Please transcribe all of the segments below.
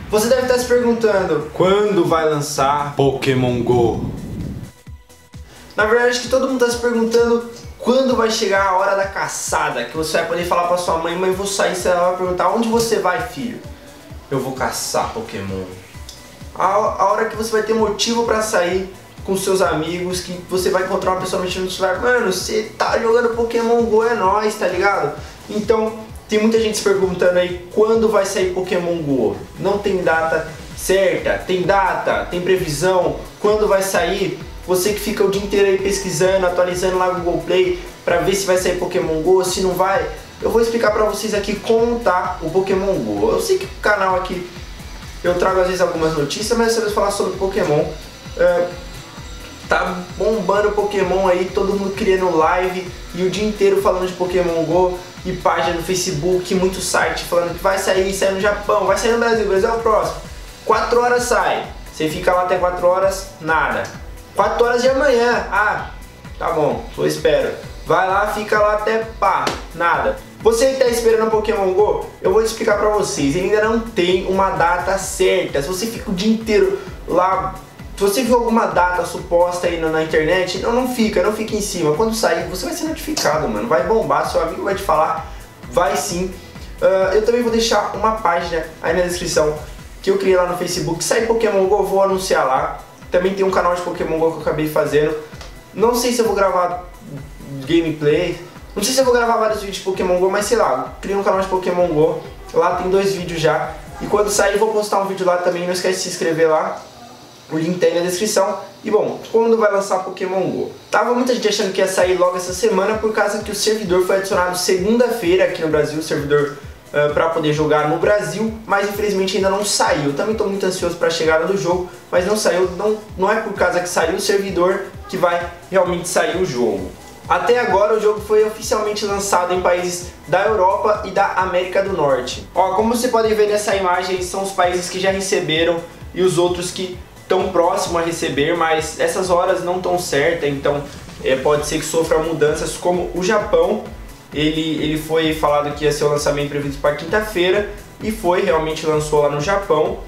Você deve estar se perguntando, quando vai lançar Pokémon GO? Na verdade, acho que todo mundo está se perguntando quando vai chegar a hora da caçada, que você vai poder falar para sua mãe, mãe, vou sair, você vai perguntar, onde você vai, filho? Eu vou caçar Pokémon. A hora que você vai ter motivo para sair com seus amigos, que você vai encontrar uma pessoa mexendo no celular, mano, você tá jogando Pokémon GO, é nóis, tá ligado? Então, tem muita gente se perguntando aí quando vai sair Pokémon GO. Não tem data certa, tem data, tem previsão, quando vai sair. Você que fica o dia inteiro aí pesquisando, atualizando lá no Google Play pra ver se vai sair Pokémon GO, se não vai, eu vou explicar pra vocês aqui como tá o Pokémon GO. Eu sei que o canal aqui eu trago às vezes algumas notícias, mas eu vou falar sobre Pokémon. Tá bombando Pokémon aí, todo mundo criando live e o dia inteiro falando de Pokémon GO, e página no Facebook, muito site falando que vai sair no Japão, vai sair no Brasil, o Brasil é o próximo. 4 horas sai, você fica lá até 4 horas, nada. 4 horas de amanhã, ah, tá bom, eu espero. Vai lá, fica lá até pá, nada. Você que tá esperando Pokémon GO, eu vou te explicar pra vocês, ele ainda não tem uma data certa. Se você fica o dia inteiro lá, se você viu alguma data suposta aí na internet, não fica em cima. Quando sair, você vai ser notificado, mano. Vai bombar, seu amigo vai te falar, vai sim. Eu também vou deixar uma página aí na descrição que eu criei lá no Facebook. Sai Pokémon GO, eu vou anunciar lá. Também tem um canal de Pokémon GO que eu acabei fazendo. Não sei se eu vou gravar gameplay, não sei se eu vou gravar vários vídeos de Pokémon GO, mas sei lá, criei um canal de Pokémon GO. Lá tem 2 vídeos já. E quando sair, eu vou postar um vídeo lá também. Não esquece de se inscrever lá. O link tá aí na descrição. E bom, quando vai lançar Pokémon GO? Tava muita gente achando que ia sair logo essa semana, por causa que o servidor foi adicionado segunda-feira aqui no Brasil, o servidor para poder jogar no Brasil, mas infelizmente ainda não saiu. Eu também estou muito ansioso para a chegada do jogo, mas não saiu. Não é por causa que saiu o servidor que vai realmente sair o jogo. Até agora o jogo foi oficialmente lançado em países da Europa e da América do Norte. Ó, como você pode ver nessa imagem, são os países que já receberam e os outros que tão próximo a receber, mas essas horas não tão certas, então pode ser que sofra mudanças, como o Japão. Ele foi falado que ia ser o lançamento previsto para quinta-feira e realmente lançou lá no Japão.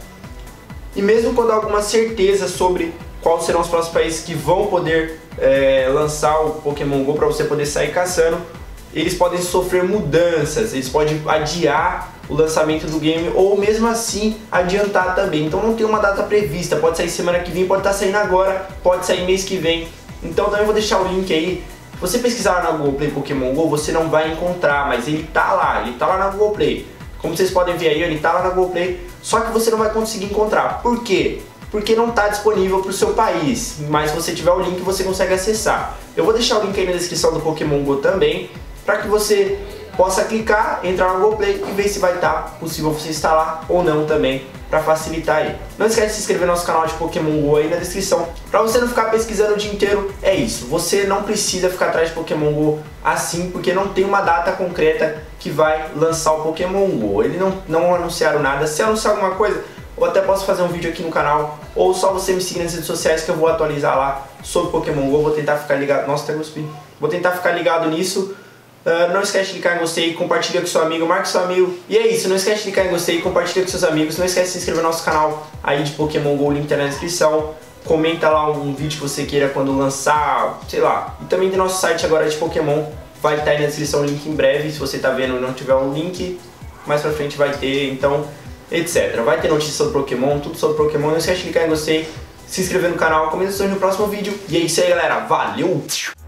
E mesmo quando há alguma certeza sobre quais serão os próximos países que vão poder lançar o Pokémon GO para você poder sair caçando, eles podem sofrer mudanças, eles podem adiar o lançamento do game ou mesmo assim adiantar também. Então não tem uma data prevista, pode sair semana que vem, pode estar saindo agora, pode sair mês que vem. Então também vou deixar o link aí. Se você pesquisar lá na Google Play Pokémon GO, você não vai encontrar, mas ele tá lá na Google Play. Como vocês podem ver aí, ele tá lá na Google Play, só que você não vai conseguir encontrar. Por quê? Porque não está disponível para o seu país, mas se você tiver o link você consegue acessar. Eu vou deixar o link aí na descrição do Pokémon GO também, para que você possa clicar, entrar no Google Play e ver se vai estar possível você instalar ou não também, para facilitar aí. Não esquece de se inscrever no nosso canal de Pokémon GO aí na descrição, para você não ficar pesquisando o dia inteiro. É isso, você não precisa ficar atrás de Pokémon GO assim, porque não tem uma data concreta que vai lançar o Pokémon GO. Eles não anunciaram nada. Se anunciar alguma coisa, eu até posso fazer um vídeo aqui no canal, ou só você me seguir nas redes sociais que eu vou atualizar lá sobre Pokémon GO. Vou tentar ficar ligado. Nossa, até cuspi. Vou tentar ficar ligado nisso. Não esquece de clicar em gostei, compartilha com seu amigo, marque seu amigo. E é isso, não esquece de clicar em gostei, compartilha com seus amigos. Não esquece de se inscrever no nosso canal aí de Pokémon GO, o link tá na descrição. Comenta lá um vídeo que você queira quando lançar, sei lá. E também tem nosso site agora de Pokémon, vai estar aí na descrição o link em breve. Se você tá vendo e não tiver um link, mais pra frente vai ter, então, etc. Vai ter notícias sobre Pokémon, tudo sobre Pokémon. Não esquece de clicar em gostei, se inscrever no canal, comenta no próximo vídeo. E é isso aí, galera, valeu!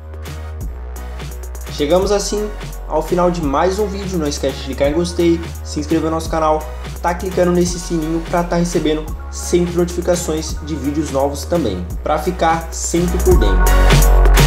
Chegamos assim ao final de mais um vídeo. Não esquece de clicar em gostei, se inscrever no nosso canal, tá clicando nesse sininho para estar recebendo sempre notificações de vídeos novos também, para ficar sempre por dentro.